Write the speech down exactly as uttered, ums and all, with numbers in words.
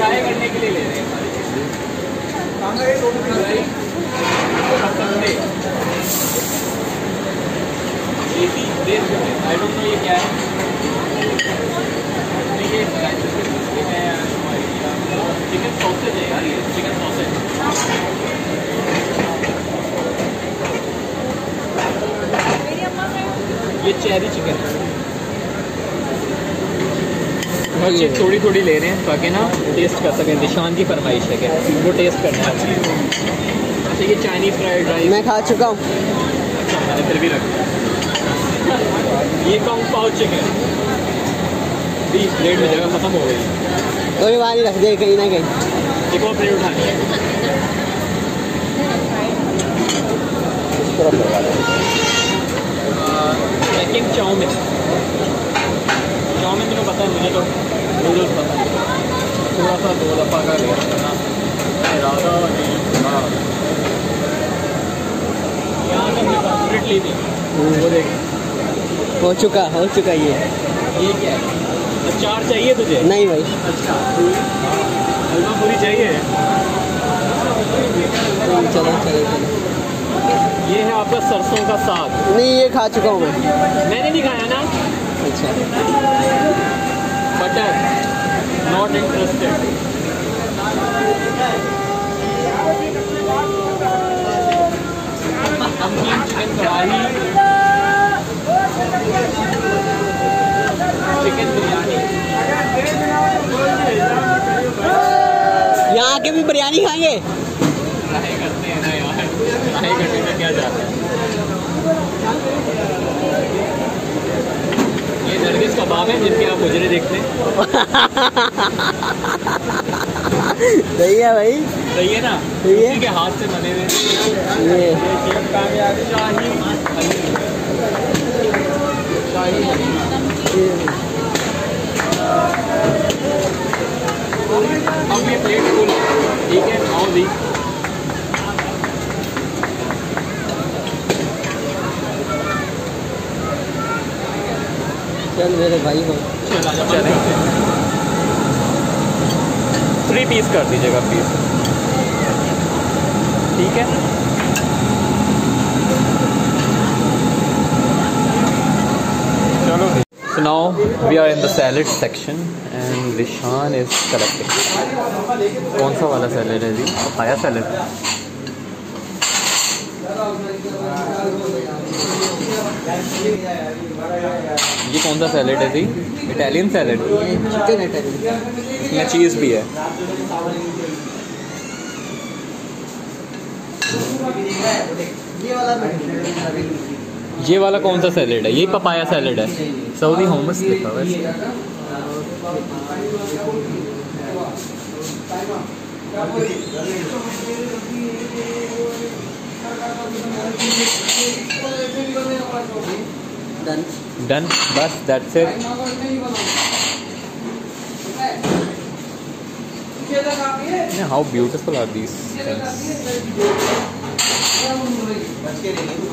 Try करने के लिए ले रहे हैं। आई डोंट नो ये क्या है। चिकन सॉसेज है यार, ये चिकन सॉसेज। ये चेरी चिकन है। बच्चे थोड़ी थोड़ी ले रहे हैं ताकि ना टेस्ट कर सकें। निशान की फरमाइश है कि वो टेस्ट करना है। अच्छा ये चाइनीज़ फ्राइड राइस मैं खा चुका हूँ। अच्छा मैंने फिर भी रख दिया। ये कॉन्ग पाव चिकन बीस प्लेट में जगह ख़त्म हो गई। कोई बात नहीं, रख दे कहीं ना कहीं। एक और प्लेट उठानी है। Second chowmein. चाउमिन मुझे पता है, मुझे तो नूडल्स पता है। थोड़ा सा दो दफ़ा का लिया ना इरादा नहीं। हाँ यहाँ तक कंप्लीटली नहीं वो देख हो चुका हो चुका ये। ये क्या है? अचार चाहिए तुझे? नहीं भाई। अच्छा हलवा पूरी चाहिए? चलो चलो चलो। ये है आपका सरसों का साग। नहीं ये खा चुका हूँ मैं। मैंने नहीं खाया ना। अच्छा बटर नॉट इंटरेस्टेड। नमकीन चिकन कढ़ाई, चिकन बिरयानी। यहाँ आके भी बिरयानी खाएंगे? ट्राई करते हैं ना यार, ट्राई करने में क्या जाता है। ये नरगिस कबाब है जिनके आप मुजरे देखते हैं। सही है भाई, सही है ना? सही है। उसी के हाथ से बने हुए ये शाही अब ये प्लेट फुल ठीक है। आओ दी चल मेरे भाई हो। थ्री पीस कर दीजिएगा प्लीज, ठीक है? चलो so now we are in the salad section and Rishan is selecting. कौन सा वाला सैलेड है जी? Papaya salad. ये कौन सा सैलेड है जी? Italian salad. चिकन इटालियन, इसमें चीज़ भी है। ये वाला कौन सा सैलेड है? ये पपाया सैलेड है। सऊदी होमस लिखा हुआ है। डन डन बस that's it. How beautiful are these things.